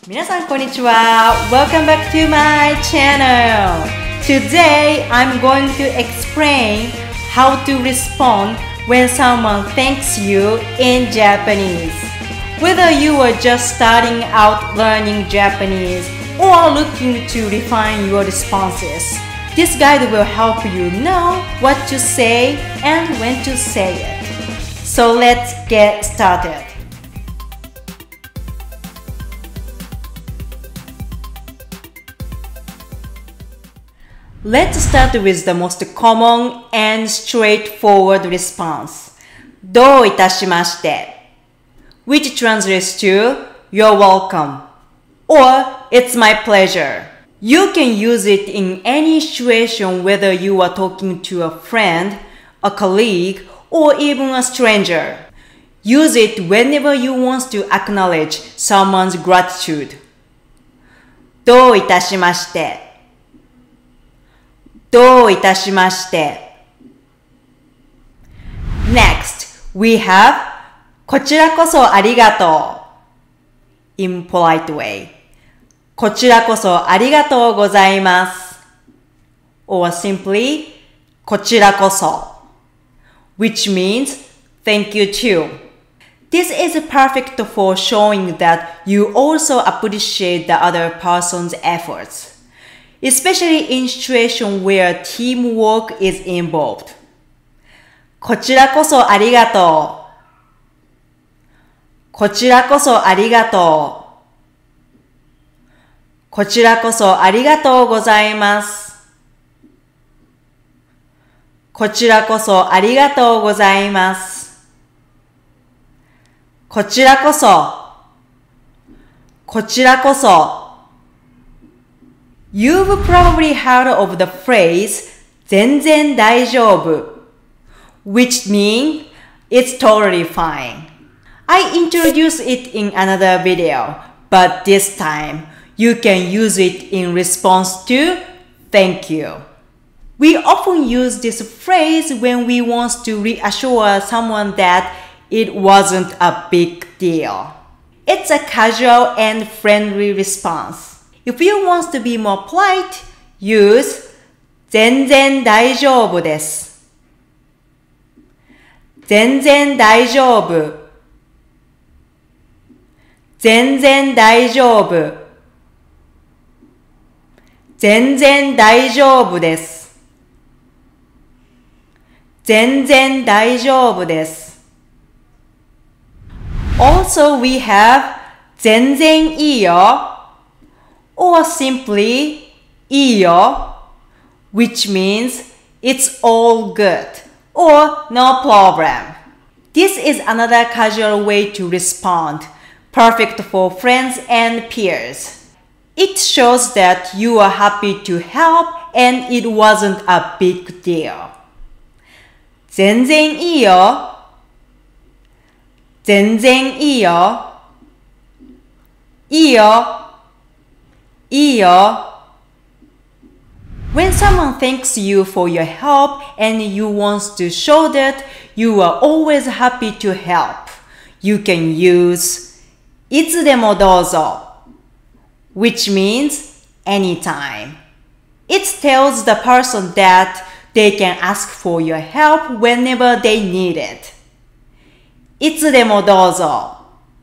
皆さんこんにちは。Welcome back to my channel. Today I'm going to explain how to respond when someone thanks you in Japanese. Whether you are just starting out learning Japanese or looking to refine your responses, this guide will help you know what to say and when to say it. So let's get started. Let's start with the most common and straightforward response. どういたしまして which translates to You're welcome or It's my pleasure. You can use it in any situation whether you are talking to a friend, a colleague, or even a stranger. Use it whenever you want to acknowledge someone's gratitude. どういたしましてどういたしまして Next, we have こちらこそありがとう in polite way こちらこそありがとうございます or simply こちらこそ which means thank you too. This is perfect for showing that you also appreciate the other person's efforts.Especially in situations where teamwork is involved. こちらこそありがとう。こちらこそありがとう。こちらこそありがとうございます。こちらこそありがとうございます。こちらこそ。こちらこそ。You've probably heard of the phrase 全然大丈夫 which means it's totally fine. I introduced it in another video, but this time you can use it in response to thank you. We often use this phrase when we want to reassure someone that it wasn't a big deal. It's a casual and friendly response.If you want to be more polite, use 全然大丈夫です。全然大丈夫。全然大丈夫。全然大丈夫です。全然大丈夫です。Also, we have 全然いいよ。or simply いいよ which means it's all good or no problem. This is another casual way to respond, perfect for friends and peers. It shows that you are happy to help and it wasn't a big deal. 全然いいよ全然いいよいいよいいよ When someone thanks you for your help and you want to show that you are always happy to help, you can use いつでもどうぞ which means anytime. It tells the person that they can ask for your help whenever they need it. いつでもどうぞ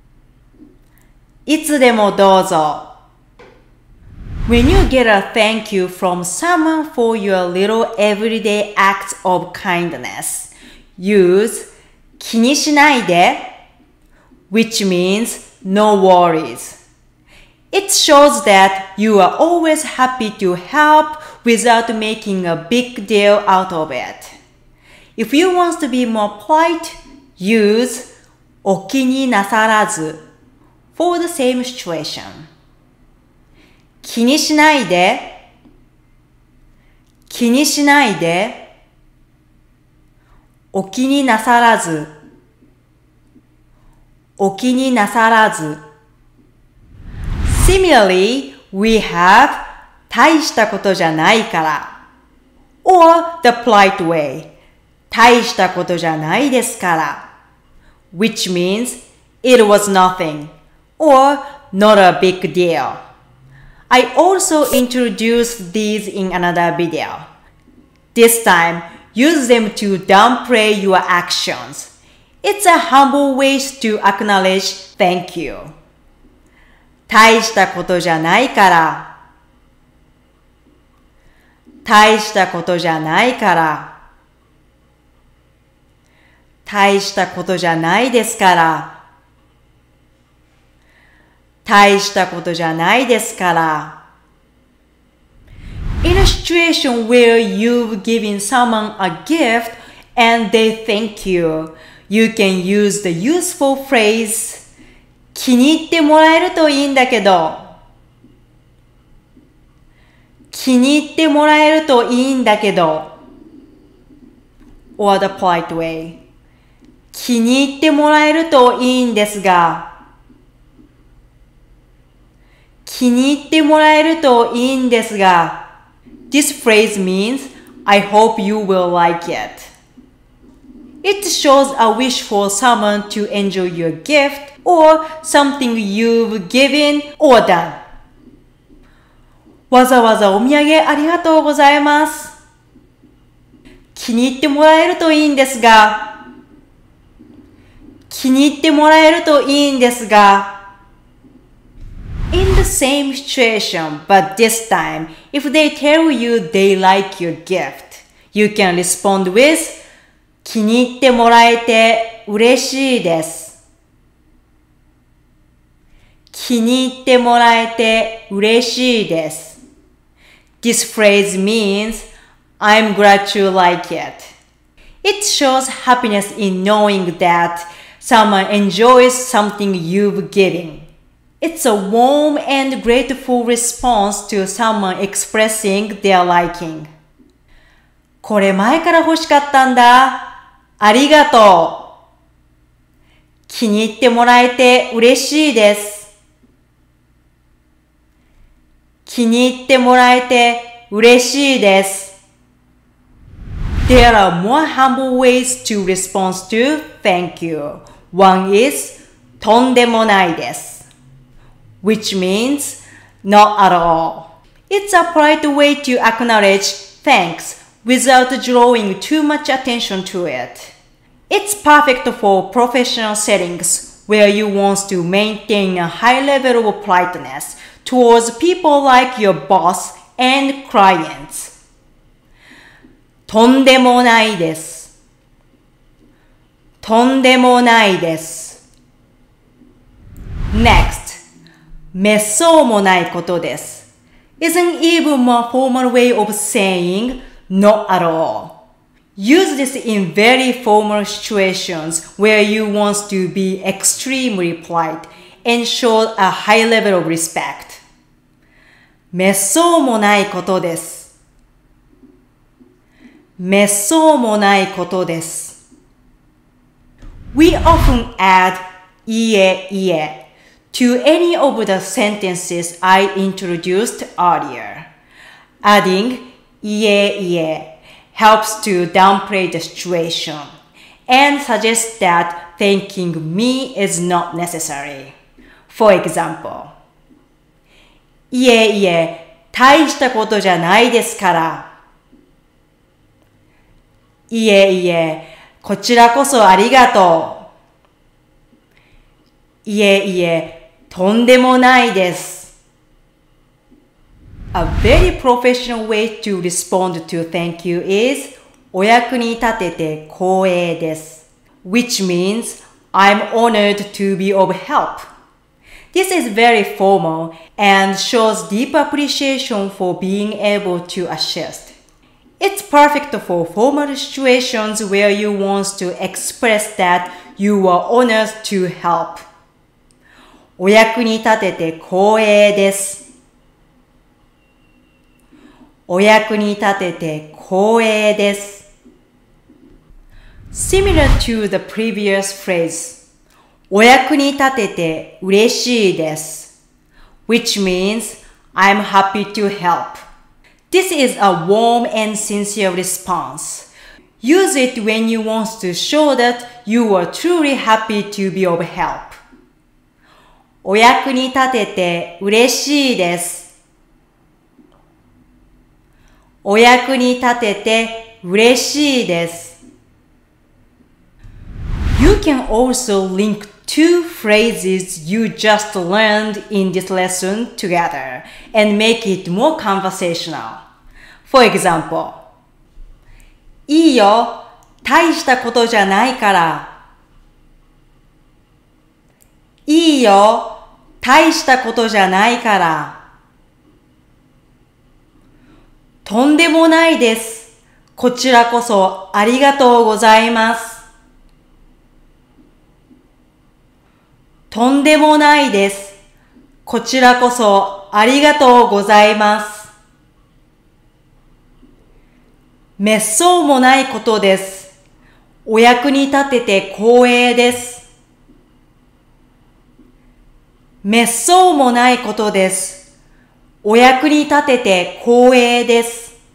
いつでもどうぞWhen you get a thank you from someone for your little everyday acts of kindness, use 気にしないで which means no worries. It shows that you are always happy to help without making a big deal out of it. If you want to be more polite, use お気になさらず for the same situation.気にしないで気にしないでお気になさらずお気になさらず Similarly, we have 大したことじゃないから or the polite way 大したことじゃないですから which means it was nothing or not a big deal. I also introduced these in another video. This time, use them to downplay your actions. It's a humble way to acknowledge thank you. 大したことじゃないから。大したことじゃないから。大したことじゃないですから。大したことじゃないですから。In a situation where you've given someone a gift and they thank you, you can use the useful phrase 気に入ってもらえるといいんだけど。気に入ってもらえるといいんだけど。or the polite way 気に入ってもらえるといいんですが。気に入ってもらえるといいんですが。This phrase means, I hope you will like it. It shows a wish for someone to enjoy your gift or something you've given or done. わざわざお土産ありがとうございます。気に入ってもらえるといいんですが。気に入ってもらえるといいんですが。In the same situation, but this time, if they tell you they like your gift, you can respond with 気に入ってもらえて嬉しいです。気に入ってもらえて嬉しいです。This phrase means I'm glad you like it. It shows happiness in knowing that someone enjoys something you've given. It's a warm and grateful response to someone expressing their liking. これ前から欲しかったんだ。ありがとう。気に入ってもらえて嬉しいです。気に入ってもらえて嬉しいです。There are more humble ways to respond to thank you. One is とんでもないです。which means not at all. It's a polite way to acknowledge thanks without drawing too much attention to it. It's perfect for professional settings where you want to maintain a high level of politeness towards people like your boss and clients. とんでもないです。とんでもないです。Next. めっそうもないことです。is an even more formal way of saying not at all. Use this in very formal situations where you want to be extremely polite and show a high level of respect. めっそうもないことです。めっそうもないことです。We often add いえいえ to any of the sentences I introduced earlier. Adding いえいえ helps to downplay the situation and suggests that thanking me is not necessary. For example, いえいえ、大したことじゃないですから。いえいえ、こちらこそありがとう。いえいえ、とんでもないです。A very professional way to respond to thank you is お役に立てて光栄です。which means I'm honored to be of help. This is very formal and shows deep appreciation for being able to assist. It's perfect for formal situations where you want to express that you are honored to help. お役に立てて光栄です。お役に立てて光栄です。Similar to the previous phrase, お役に立てて嬉しいです。which means I'm happy to help. This is a warm and sincere response. Use it when you want to show that you are truly happy to be of help. お役に立てて嬉しいです。お役に立てて嬉しいです。You can also link two phrases you just learned in this lesson together and make it more conversational. For example, いいよ、大したことじゃないから。いいよ、大したことじゃないから。とんでもないです。こちらこそありがとうございます。とんでもないです。こちらこそありがとうございます。めっそうもないことです。お役に立てて光栄です。めっそうもないことです。お役に立てて光栄です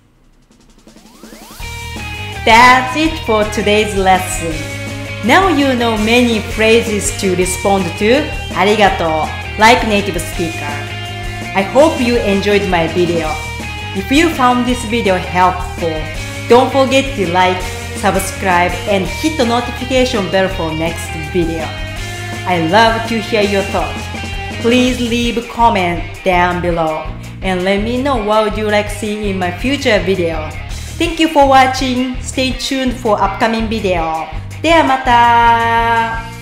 。That's it for today's lesson. Now you know many phrases to respond to ありがとう like native speaker. I hope you enjoyed my video. If you found this video helpful, don't forget to like, subscribe, and hit the notification bell for next video. I love to hear your thoughts. Please leave a comment down below and let me know what would you like to see in my future video. Thank you for watching. Stay tuned for upcoming video. ではまた。